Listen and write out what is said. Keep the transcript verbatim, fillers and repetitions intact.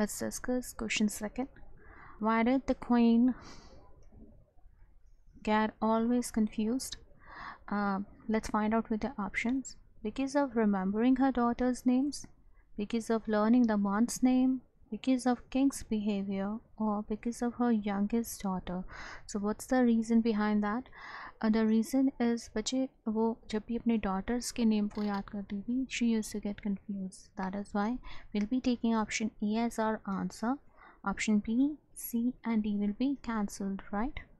let's discuss question second. Why did the queen get always confused? Uh, let's find out with the options. Because of remembering her daughter's names, because of learning the month's name, because of king's behavior, or because of her youngest daughter. So what's the reason behind that? Uh, the reason is बच्चे वो जब भी अपने daughters के name को याद करती थी, she used to get confused. That is why we'll be taking option A as our answer. Option B, C and D will be cancelled, right?